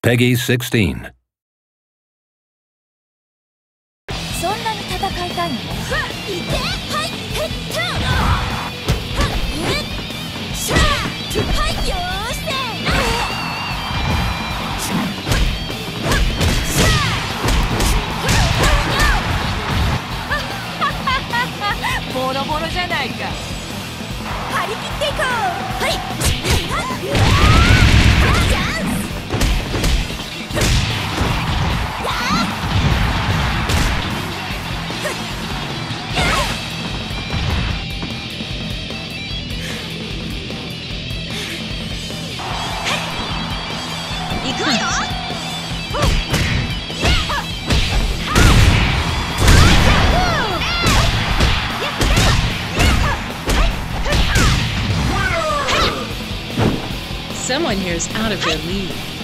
Peggy 16. そんなに戦いたいの？いて、はい、へっちゃう。はっ、シャー、はい、よーしね。ボロボロじゃないか。張り切っていこう。はい。チャンス。行くわよ。 Someone here is out of their league.